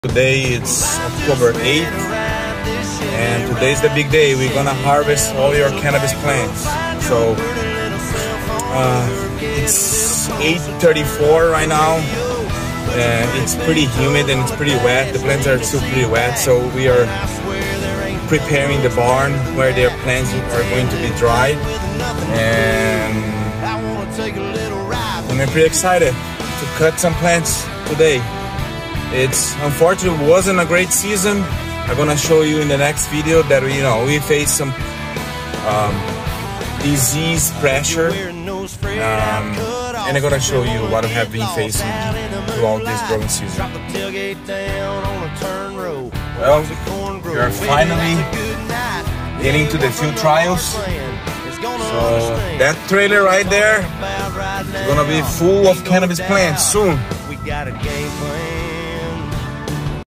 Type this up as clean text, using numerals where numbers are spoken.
Today it's October 8th and today's the big day. We're gonna harvest all your cannabis plants. So it's 8:34 right now and it's pretty humid and it's pretty wet. The plants are still pretty wet, so we are preparing the barn where their plants are going to be dry, and I'm pretty excited to cut some plants today. It's unfortunately wasn't a great season. I'm gonna show you in the next video that we faced some disease pressure, and I'm gonna show you what I have been facing throughout this growing season. Well, we are finally getting to the field trials. So that trailer right there is gonna be full of cannabis plants soon.